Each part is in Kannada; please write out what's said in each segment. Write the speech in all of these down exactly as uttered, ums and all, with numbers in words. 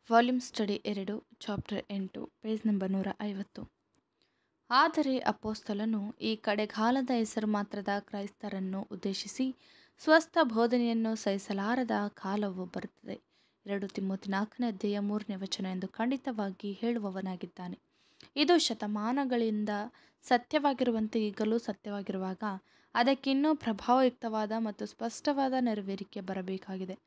ವಾಲ್ಯೂಮ್ ಸ್ಟಡಿ ಎರಡು, ಚಾಪ್ಟರ್ ಎಂಟು, ಪೇಜ್ ನಂಬರ್ ನೂರ ಐವತ್ತು. ಆದರೆ ಅಪೊಸ್ತಲನು ಈ ಕಡೆಗಾಲದ ಹೆಸರು ಮಾತ್ರದ ಕ್ರೈಸ್ತರನ್ನು ಉದ್ದೇಶಿಸಿ ಸ್ವಸ್ಥ ಬೋಧನೆಯನ್ನು ಸಹಿಸಲಾರದ ಕಾಲವು ಬರುತ್ತದೆ, ಎರಡು ತಿಮೋತಿ ನಾಲ್ಕನೇ ಅಧ್ಯಾಯ ಮೂರನೇ ವಚನ ಎಂದು ಖಂಡಿತವಾಗಿ ಹೇಳುವವನಾಗಿದ್ದಾನೆ. ಇದು ಶತಮಾನಗಳಿಂದ ಸತ್ಯವಾಗಿರುವಂತೆ ಈಗಲೂ ಸತ್ಯವಾಗಿರುವಾಗ ಅದಕ್ಕಿನ್ನೂ ಪ್ರಭಾವಯುಕ್ತವಾದ ಮತ್ತು ಸ್ಪಷ್ಟವಾದ ನೆರವೇರಿಕೆ ಬರಬೇಕಾಗಿದೆ.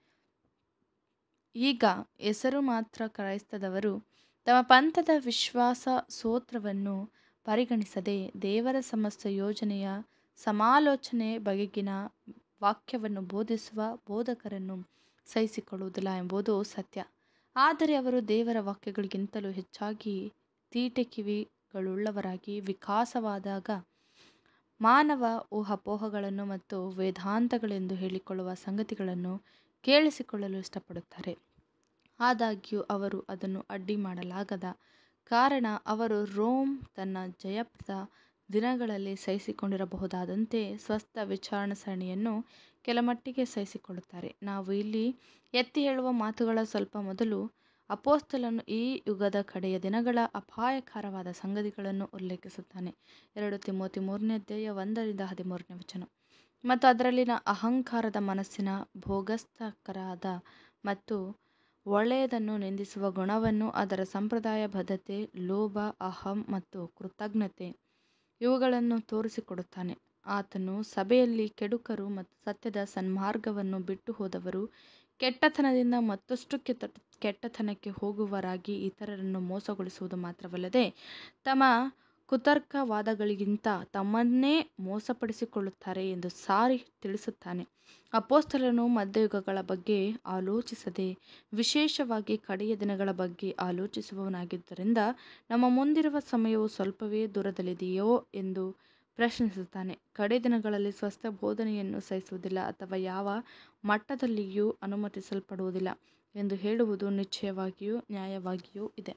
ಈಗ ಹೆಸರು ಮಾತ್ರ ಕ್ರೈಸ್ತದವರು ತಮ್ಮ ಪಂಥದ ವಿಶ್ವಾಸ ಸ್ತೋತ್ರವನ್ನು ಪರಿಗಣಿಸದೆ ದೇವರ ಸಮಸ್ತ ಯೋಜನೆಯ ಸಮಾಲೋಚನೆ ಬಗೆಗಿನ ವಾಕ್ಯವನ್ನು ಬೋಧಿಸುವ ಬೋಧಕರನ್ನು ಸಹಿಸಿಕೊಳ್ಳುವುದಿಲ್ಲ ಎಂಬುದು ಸತ್ಯ. ಆದರೆ ಅವರು ದೇವರ ವಾಕ್ಯಗಳಿಗಿಂತಲೂ ಹೆಚ್ಚಾಗಿ ತೀಟೆ ಕಿವಿಗಳುಳ್ಳವರಾಗಿ ವಿಕಾಸವಾದಾಗ ಮಾನವ ಊಹಾಪೋಹಗಳನ್ನು ಮತ್ತು ವೇದಾಂತಗಳೆಂದು ಹೇಳಿಕೊಳ್ಳುವ ಸಂಗತಿಗಳನ್ನು ಕೇಳಿಸಿಕೊಳ್ಳಲು ಇಷ್ಟಪಡುತ್ತಾರೆ. ಆದಾಗ್ಯೂ ಅವರು ಅದನ್ನು ಅಡ್ಡಿ ಮಾಡಲಾಗದ ಕಾರಣ ಅವರು ರೋಮ್ ತನ್ನ ಜಯಪ್ರದ ದಿನಗಳಲ್ಲಿ ಸಹಿಸಿಕೊಂಡಿರಬಹುದಾದಂತೆ ಸ್ವಸ್ಥ ವಿಚಾರಣಾ ಸರಣಿಯನ್ನು ಕೆಲಮಟ್ಟಿಗೆ ಸಹಿಸಿಕೊಳ್ಳುತ್ತಾರೆ. ನಾವು ಇಲ್ಲಿ ಎತ್ತಿ ಹೇಳುವ ಮಾತುಗಳ ಸ್ವಲ್ಪ ಮೊದಲು ಅಪೊಸ್ತಲನು ಈ ಯುಗದ ಕಡೆಯ ದಿನಗಳ ಅಪಾಯಕರವಾದ ಸಂಗತಿಗಳನ್ನು ಉಲ್ಲೇಖಿಸುತ್ತಾನೆ. ಎರಡು ತಿಮೋತಿ ಮೂರನೇ ಅಧ್ಯಾಯ ಒಂದರಿಂದ ಹದಿಮೂರನೇ ವಚನ. ಮತ್ತು ಅದರಲ್ಲಿನ ಅಹಂಕಾರದ ಮನಸ್ಸಿನ ಭೋಗಸ್ಥಕರಾದ ಮತ್ತು ಒಳ್ಳೆಯದನ್ನು ನಿಂದಿಸುವ ಗುಣವನ್ನು, ಅದರ ಸಂಪ್ರದಾಯ ಬದ್ಧತೆ, ಲೋಭ, ಅಹಂ ಮತ್ತು ಕೃತಜ್ಞತೆ ಇವುಗಳನ್ನು ತೋರಿಸಿಕೊಡುತ್ತಾನೆ. ಆತನು ಸಭೆಯಲ್ಲಿ ಕೆಡುಕರು ಮತ್ತು ಸತ್ಯದ ಸನ್ಮಾರ್ಗವನ್ನು ಬಿಟ್ಟು ಹೋದವರು ಕೆಟ್ಟತನದಿಂದ ಮತ್ತಷ್ಟು ಕೆಟ್ಟ ಕೆಟ್ಟತನಕ್ಕೆ ಹೋಗುವವರಾಗಿ ಇತರರನ್ನು ಮೋಸಗೊಳಿಸುವುದು ಮಾತ್ರವಲ್ಲದೆ ತಮ್ಮ ಕುತರ್ಕವಾದಗಳಿಗಿಂತ ತಮ್ಮನ್ನೇ ಮೋಸಪಡಿಸಿಕೊಳ್ಳುತ್ತಾರೆ ಎಂದು ಸಾರಿ ತಿಳಿಸುತ್ತಾನೆ. ಅಪೊಸ್ತಲನು ಮಧ್ಯಯುಗಗಳ ಬಗ್ಗೆ ಆಲೋಚಿಸದೆ ವಿಶೇಷವಾಗಿ ಕಡೆಯ ದಿನಗಳ ಬಗ್ಗೆ ಆಲೋಚಿಸುವವನಾಗಿದ್ದರಿಂದ ನಮ್ಮ ಮುಂದಿರುವ ಸಮಯವು ಸ್ವಲ್ಪವೇ ದೂರದಲ್ಲಿದೆಯೋ ಎಂದು ಪ್ರಶ್ನಿಸುತ್ತಾನೆ. ಕಡೆ ದಿನಗಳಲ್ಲಿ ಸ್ವಸ್ಥ ಬೋಧನೆಯನ್ನು ಸಹಿಸುವುದಿಲ್ಲ ಅಥವಾ ಯಾವ ಮಟ್ಟದಲ್ಲಿಯೂ ಅನುಮತಿಸಲ್ಪಡುವುದಿಲ್ಲ ಎಂದು ಹೇಳುವುದು ನಿಶ್ಚಯವಾಗಿಯೂ ನ್ಯಾಯವಾಗಿಯೂ ಇದೆ.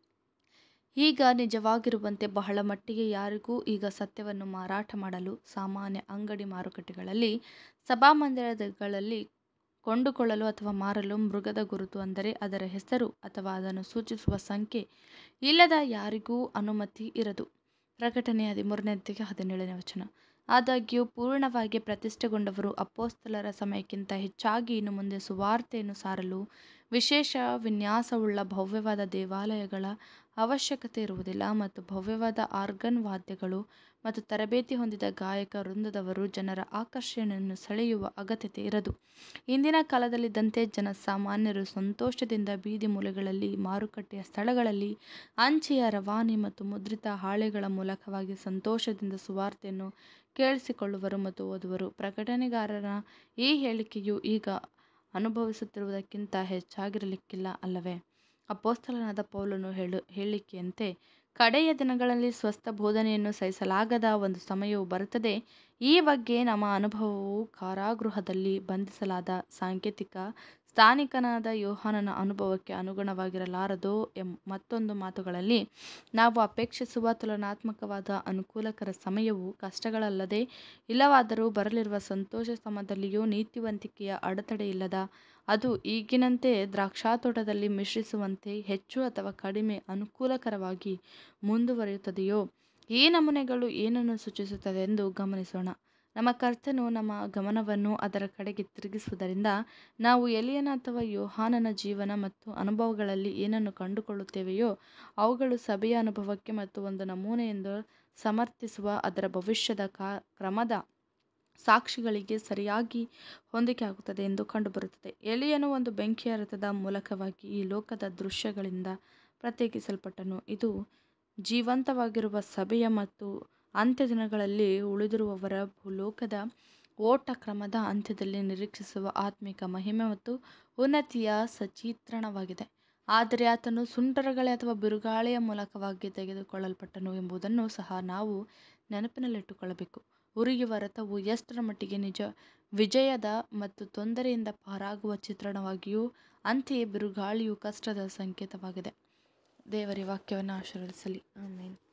ಈಗ ನಿಜವಾಗಿರುವಂತೆ ಬಹಳ ಮಟ್ಟಿಗೆ ಯಾರಿಗೂ ಈಗ ಸತ್ಯವನ್ನು ಮಾರಾಟ ಮಾಡಲು ಸಾಮಾನ್ಯ ಅಂಗಡಿ ಮಾರುಕಟ್ಟೆಗಳಲ್ಲಿ, ಸಭಾಮಂದಿರಗಳಲ್ಲಿ ಕೊಂಡುಕೊಳ್ಳಲು ಅಥವಾ ಮಾರಲು ಮೃಗದ ಗುರುತು ಅಂದರೆ ಅದರ ಹೆಸರು ಅಥವಾ ಅದನ್ನು ಸೂಚಿಸುವ ಸಂಖ್ಯೆ ಇಲ್ಲದ ಯಾರಿಗೂ ಅನುಮತಿ ಇರದು. ಪ್ರಕಟಣೆ ಹದಿಮೂರನೇ ಅಧ್ಯಾಯ ಹದಿನೇಳನೇ ವಚನ. ಆದಾಗ್ಯೂ ಪೂರ್ಣವಾಗಿ ಪ್ರತಿಷ್ಠೆಗೊಂಡವರು ಅಪೊಸ್ತಲರ ಸಮಯಕ್ಕಿಂತ ಹೆಚ್ಚಾಗಿ ಇನ್ನು ಮುಂದೆ ಸುವಾರ್ತೆಯನ್ನು ಸಾರಲು ವಿಶೇಷ ವಿನ್ಯಾಸವುಳ್ಳ ಭವ್ಯವಾದ ದೇವಾಲಯಗಳ ಅವಶ್ಯಕತೆ ಇರುವುದಿಲ್ಲ ಮತ್ತು ಭವ್ಯವಾದ ಆರ್ಗನ್ ವಾದ್ಯಗಳು ಮತ್ತು ತರಬೇತಿ ಹೊಂದಿದ ಗಾಯಕ ವೃಂದದವರು ಜನರ ಆಕರ್ಷಣೆಯನ್ನು ಸೆಳೆಯುವ ಅಗತ್ಯತೆ ಇರದು. ಇಂದಿನ ಕಾಲದಲ್ಲಿದ್ದಂತೆ ಜನಸಾಮಾನ್ಯರು ಸಂತೋಷದಿಂದ ಬೀದಿ ಮೂಲೆಗಳಲ್ಲಿ, ಮಾರುಕಟ್ಟೆಯ ಸ್ಥಳಗಳಲ್ಲಿ, ಅಂಚೆಯ ರವಾನೆ ಮತ್ತು ಮುದ್ರಿತ ಹಾಳೆಗಳ ಮೂಲಕವಾಗಿ ಸಂತೋಷದಿಂದ ಸುವಾರ್ತೆಯನ್ನು ಕೇಳಿಸಿಕೊಳ್ಳುವರು ಮತ್ತು ಓದುವರು. ಪ್ರಕಟಣೆಗಾರನ ಈ ಹೇಳಿಕೆಯು ಈಗ ಅನುಭವಿಸುತ್ತಿರುವುದಕ್ಕಿಂತ ಹೆಚ್ಚಾಗಿರಲಿಕ್ಕಿಲ್ಲ ಅಲ್ಲವೇ? ಅಪೊಸ್ತಲನಾದ ಪೌಲನು ಹೇಳು ಹೇಳಿಕೆಯಂತೆ ಕಡೆಯ ದಿನಗಳಲ್ಲಿ ಸ್ವಸ್ಥ ಬೋಧನೆಯನ್ನು ಸಹಿಸಲಾಗದ ಒಂದು ಸಮಯವು ಬರುತ್ತದೆ. ಈ ಬಗ್ಗೆ ನಮ್ಮ ಅನುಭವವು ಕಾರಾಗೃಹದಲ್ಲಿ ಬಂಧಿಸಲಾದ ಸಾಂಕೇತಿಕ ಸ್ಥಾನಿಕನಾದ ಯೋಹಾನನ ಅನುಭವಕ್ಕೆ ಅನುಗುಣವಾಗಿರಲಾರದೋ ಎಂ ಮತ್ತೊಂದು ಮಾತುಗಳಲ್ಲಿ ನಾವು ಅಪೇಕ್ಷಿಸುವ ತುಲನಾತ್ಮಕವಾದ ಅನುಕೂಲಕರ ಸಮಯವು ಕಷ್ಟಗಳಲ್ಲದೆ ಇಲ್ಲವಾದರೂ ಬರಲಿರುವ ಸಂತೋಷ ಸಮಯದಲ್ಲಿಯೂ ನೀತಿವಂತಿಕೆಯ ಅಡೆತಡೆಯಿಲ್ಲದ, ಅದು ಈಗಿನಂತೆ ದ್ರಾಕ್ಷಾತೋಟದಲ್ಲಿ ಮಿಶ್ರಿಸುವಂತೆ ಹೆಚ್ಚು ಅಥವಾ ಕಡಿಮೆ ಅನುಕೂಲಕರವಾಗಿ ಮುಂದುವರಿಯುತ್ತದೆಯೋ? ಈ ನಮೂನೆಗಳು ಏನನ್ನು ಸೂಚಿಸುತ್ತದೆಂದು ಗಮನಿಸೋಣ. ನಮ್ಮ ಕರ್ತನು ನಮ್ಮ ಗಮನವನ್ನು ಅದರ ಕಡೆಗೆ ತಿರುಗಿಸುವುದರಿಂದ ನಾವು ಎಲಿಯನ ಅಥವಾ ಯೋಹಾನನ ಜೀವನ ಮತ್ತು ಅನುಭವಗಳಲ್ಲಿ ಏನನ್ನು ಕಂಡುಕೊಳ್ಳುತ್ತೇವೆಯೋ ಅವುಗಳು ಸಭೆಯ ಅನುಭವಕ್ಕೆ ಮತ್ತು ಒಂದು ನಮೂನೆಯೆಂದು ಸಮರ್ಥಿಸುವ ಅದರ ಭವಿಷ್ಯದ ಕ್ರಮದ ಸಾಕ್ಷಿಗಳಿಗೆ ಸರಿಯಾಗಿ ಹೊಂದಿಕೆಯಾಗುತ್ತದೆ ಎಂದು ಕಂಡುಬರುತ್ತದೆ. ಎಲಿಯನು ಒಂದು ಬೆಂಕಿಯ ರಥದ ಮೂಲಕವಾಗಿ ಈ ಲೋಕದ ದೃಶ್ಯಗಳಿಂದ ಪ್ರತ್ಯೇಕಿಸಲ್ಪಟ್ಟನು. ಇದು ಜೀವಂತವಾಗಿರುವ ಸಭೆಯ ಮತ್ತು ಅಂತ್ಯ ದಿನಗಳಲ್ಲಿ ಉಳಿದಿರುವವರ ಭೂಲೋಕದ ಓಟ ಕ್ರಮದ ಅಂತ್ಯದಲ್ಲಿ ನಿರೀಕ್ಷಿಸುವ ಆತ್ಮಿಕ ಮಹಿಮೆ ಮತ್ತು ಉನ್ನತಿಯ ಸಚಿತ್ರಣವಾಗಿದೆ. ಆದರೆ ಆತನು ಸುಂಟರಗಾಳಿ ಅಥವಾ ಬಿರುಗಾಳಿಯ ಮೂಲಕವಾಗಿ ತೆಗೆದುಕೊಳ್ಳಲ್ಪಟ್ಟನು ಎಂಬುದನ್ನು ಸಹ ನಾವು ನೆನಪಿನಲ್ಲಿಟ್ಟುಕೊಳ್ಳಬೇಕು. ಉರಿಯುವ ರಥವು ಎಷ್ಟರ ಮಟ್ಟಿಗೆ ನಿಜ ವಿಜಯದ ಮತ್ತು ತೊಂದರೆಯಿಂದ ಪಾರಾಗುವ ಚಿತ್ರಣವಾಗಿಯೋ ಅಂತೆಯೇ ಬಿರುಗಾಳಿಯು ಕಷ್ಟದ ಸಂಕೇತವಾಗಿದೆ. ದೇವರ ವಾಕ್ಯವನ್ನು ಆಶೀರ್ವದಿಸಲಿ. ಆಮೆನ್.